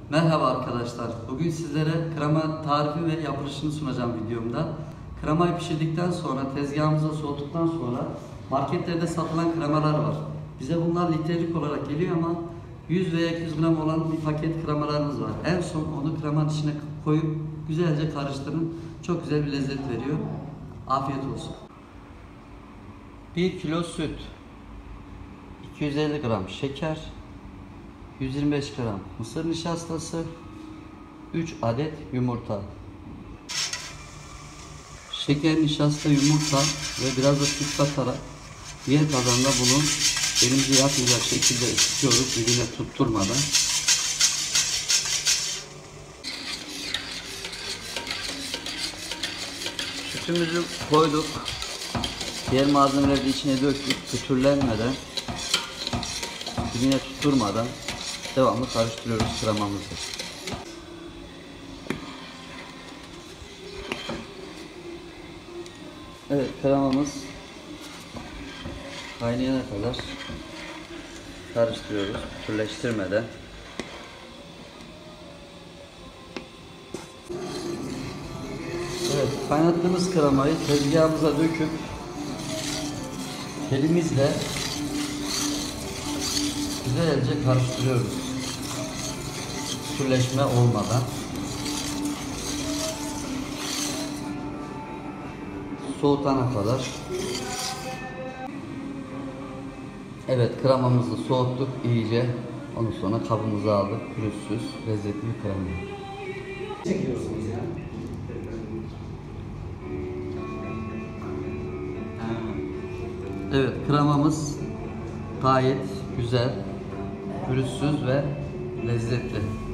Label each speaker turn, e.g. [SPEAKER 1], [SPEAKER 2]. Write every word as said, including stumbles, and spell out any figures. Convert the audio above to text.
[SPEAKER 1] Merhaba arkadaşlar. Bugün sizlere krema tarifi ve yapılışını sunacağım videomda. Kremayı pişirdikten sonra, tezgahımıza soğuttuktan sonra marketlerde satılan kremalar var. Bize bunlar litrelik olarak geliyor ama yüz veya iki yüz gram olan bir paket kremalarımız var. En son onu kremanın içine koyup güzelce karıştırın. Çok güzel bir lezzet veriyor. Afiyet olsun. bir kilo süt, iki yüz elli gram şeker, yüz yirmi beş gram mısır nişastası, üç adet yumurta. Şeker, nişasta, yumurta ve biraz da süt katarak diğer kazanda bunu elimizi yakmayacak şekilde ısıtıyoruz, birbirine tutturmadan. Sütümüzü koyduk. Diğer malzemeleri de içine döktük. Pütürlenmeden, birbirine tutturmadan devamlı karıştırıyoruz kremamızı. Evet, kremamız kaynayana kadar karıştırıyoruz pütürleştirmeden. Evet, kaynattığımız kremayı tezgahımıza döküp elimizle güzelce karıştırıyoruz. Pütürleşme olmadan. Soğutana kadar. Evet, kremamızı soğuttuk iyice. Ondan sonra kabımıza aldık. Pürüzsüz, lezzetli bir krema.
[SPEAKER 2] Çekiyorsunuz ya.
[SPEAKER 1] Evet, kremamız gayet güzel, pürüzsüz ve lezzetli.